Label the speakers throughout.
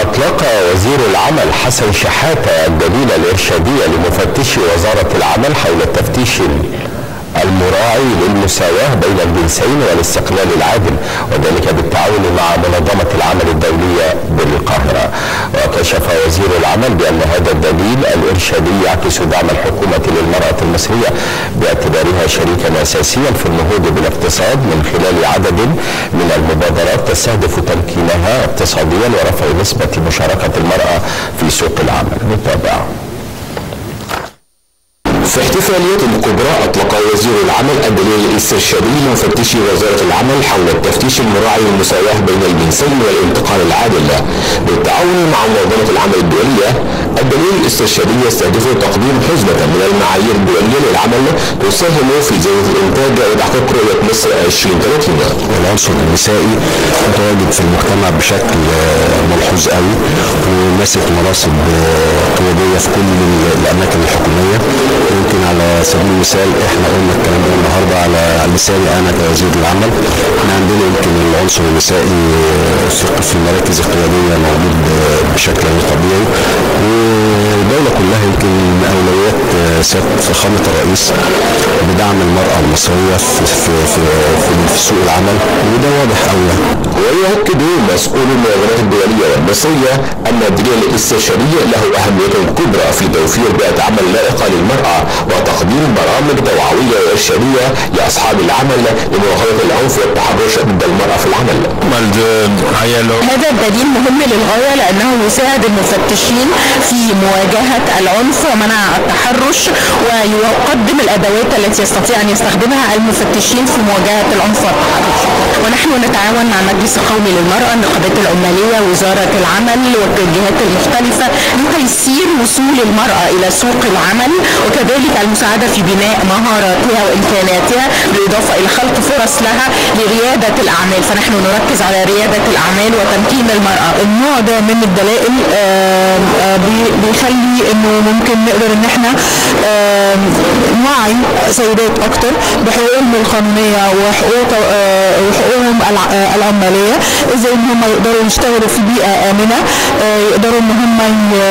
Speaker 1: أطلق وزير العمل حسن شحاتة الدليل الإرشادي لمفتشي وزارة العمل حول التفتيش المراعي للمساواة بين الجنسين والاستقلال العادل، وذلك بالتعاون مع منظمة العمل الدولية بالقاهرة. وكشف وزير العمل بأن هذا الدليل الإرشادي يعكس دعم الحكومة للمرأة المصرية باعتبارها شريكا أساسيا في النهوض بالاقتصاد من خلال عدد من المبادرات تستهدف تمكينها اقتصاديا ورفع نسبة مشاركة المرأة في سوق العمل. نتابع.
Speaker 2: في احتفالية كبرى أطلق وزير العمل الدليل الاسترشادي لمفتشي وزارة العمل حول التفتيش المراعي للمساواة بين الجنسين والانتقال العادل بالتعاون مع منظمة العمل الدولية. الدليل الاسترشادي يستهدف تقديم حزمة من المعايير الدولية للعمل تساهم في زيادة الإنتاج وتحقيق رؤية مصر 2030.
Speaker 3: العنصر النسائي متواجد في المجتمع بشكل ملحوظ قوي وماسك مناصب قيادية في كل الأماكن الحكومية. يمكن على سبيل المثال احنا قلنا الكلام ده النهارده على لساني انا كوزير العمل. احنا عندنا يمكن العنصر النسائي في المراكز القياديه موجود بشكل غير طبيعي، والدوله كلها يمكن من اولويات سياده فخامه الرئيس بدعم المراه المصريه في سوق العمل، وده واضح قوي.
Speaker 2: ويؤكد مسؤول المنظمات الدوليه والمصريه ان الدليل الاسترشادي له اهميه كبرى في توفير بيئه عمل لائقه للمراه وتقديم برامج توعويه وارشاديه لاصحاب العمل لمواجهه العنف والتحرش ضد المراه في العمل.
Speaker 4: هذا الدليل مهم للغايه لانه يساعد المفتشين في مواجهه العنف ومنع التحرش، ويقدم الادوات التي يستطيع ان يستخدمها المفتشين في مواجهه العنف والتحرش. ونحن نتعاون مع المجلس القومي للمراه، النقابات العماليه، وزاره العمل والجهات المختلفه لتيسير وصول المراه الى سوق العمل، وكذلك المساعدة في بناء مهاراتها وإمكاناتها بالإضافة إلى خلق فرص لها لريادة الأعمال. فنحن نركز على ريادة الأعمال وتمكين المرأة. النوع ده من الدلائل بيخلي إنه ممكن نقدر إن إحنا نوعي سيدات أكتر بحقوقهم القانونية وحقوقهم العمالية، إزاي إن هم يقدروا يشتغلوا في بيئة آمنة، يقدروا إن هم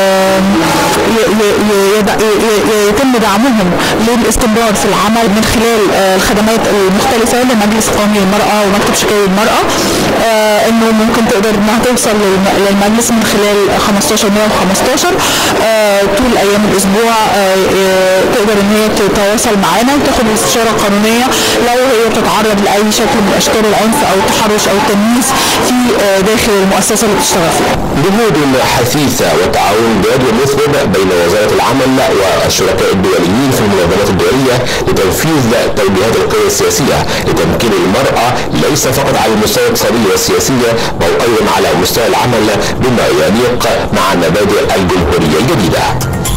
Speaker 4: يتم دعمهم للاستمرار في العمل من خلال الخدمات المختلفة لمجلس قومي للمرأة ومكتب شكاوي المرأة. انه ممكن تقدر انها توصل للمجلس من خلال 15115 طول ايام الاسبوع، تقدر ان هي تتواصل معانا وتاخد الاستشارة القانونية لو هي بتتعرض لاي شكل من اشكال العنف او التحرش او التمييز في داخل المؤسسة اللي بتشتغل فيها.
Speaker 2: جهود حثيثة وتعاون جاد ومثمر بين وزارة العمل والشركاء الدوليين في المنظمات الدولية لتنفيذ توجيهات القيادة السياسية لتمكين المرأة ليس فقط على المستوى الاقتصادي والسياسي بل أيضا على مستوى العمل بما يليق مع مبادئ الجمهورية الجديدة.